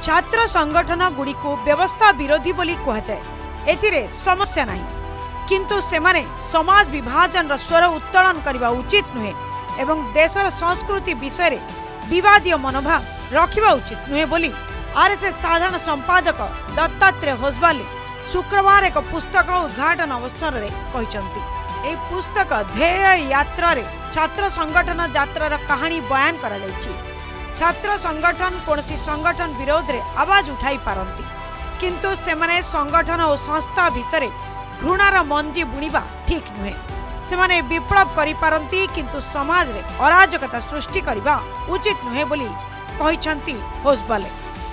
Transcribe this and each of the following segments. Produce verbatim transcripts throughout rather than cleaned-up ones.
छात्र संगठन गुड़ी को व्यवस्था विरोधी बोली कह जाए एथिरे समस्या नहीं, किंतु सेमाने समाज विभाजन र स्वर उत्तोलन करबा उचित नुहे एवं देशर संस्कृति विषय रे विवादीय मनोभाव रखिबा उचित नुहे बोली आरएसएस साधारण संपादक दत्तात्रेय होसबाले शुक्रवार एक पुस्तक उद्घाटन अवसर रे कहिसंती। ए पुस्तक ध्येय यात्रा रे छात्र संगठन यात्रार कहानी बयान करा जायछि। छात्र संगठन कोनसी संगठन विरोध रे आवाज उठाई पारंती, किंतु सेमाने संगठन और संस्था भितरे घृणार मंजी बुणीबा ठीक नुहे। सेमाने विप्लव करि पारंती, किंतु समाज रे अराजकता सृष्टि करबा उचित नुहे बोली कहिसंती होसबाले।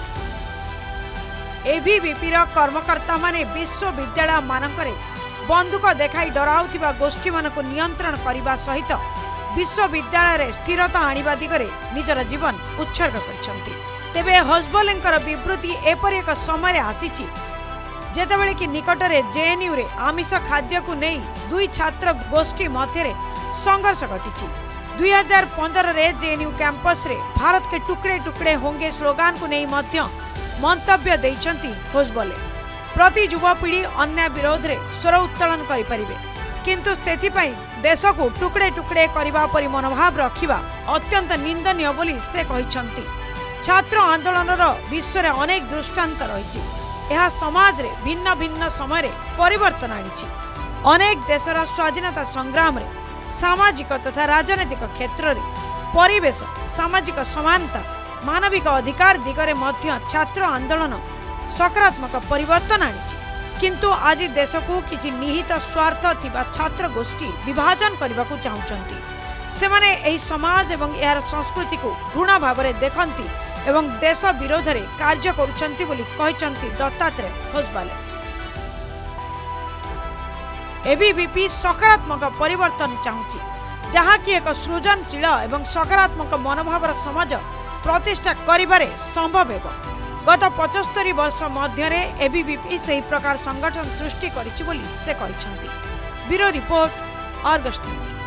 एबीवीपी र कर्मकर्ता माने विश्वविद्यालय मानकरे बंदूक देखाई डराउथिबा गोष्ठी मानक नियंत्रण करने सहित विश्वविद्यालय रे स्थिरता आनिबा दिगरे निजर जीवन उत्सर्ग करछंती। तेबे होसबालेंकर विवृत्ति एपरि एक समय आसीछि जेतेबेले कि निकटरे जेएनयू रे आमिष खाद्य को नहीं दुई छात्र गोष्ठी मध्य संघर्ष घटी। दुई हजार पंद्रह रे जेएनयू कैंपस रे भारत के टुकड़े टुकड़े होंगे स्लोगान को नहीं मध्य मंतव्य देइछंती होसबाले। प्रति युवापीढ़ी अन्य विरोध रे स्वर उत्तोलन करि परिबे, किंतु सेथिपई देश को टुकड़े टुकड़े करबा परि मनोभाव रखिबा अत्यंत निंदनीय बोली से कहिछंती। छात्र आंदोलनर विश्व रे अनेक दृष्टांत रहिछि। यह समाज रे भिन्न भिन्न समय रे परिवर्तन आनिछि। अनेक देशर स्वाधीनता संग्राम रे सामाजिक तथा राजनैतिक क्षेत्र रे परिवेश सामाजिक समानता मानविक अधिकार दिगरे मध्य छात्र आंदोलन सकारात्मक परिवर्तन आनिछि, किंतु आज देश को किछि निहित स्वार्थ थिबा छात्र गोष्ठी विभाजन करबा को चाहुचंती। सेमाने एही समाज एवं यार संस्कृति को घृणा भाव में देखंती एवं देश विरोध रे कार्य करुचंती बोली कहिचंती दत्तात्रेय होसबाले। एबीवीपी सकारात्मक परिवर्तन चाहुची, जहाँ कि एक सृजनशील एवं सकारात्मक मनोभावर समाज प्रतिष्ठा करिबारे संभव हेबो। गत पचहत्तर वर्ष मध्य एबीवीपी सही प्रकार संगठन सृष्टि करिछि बोली से कहिसंती। Bureau report, Argus news.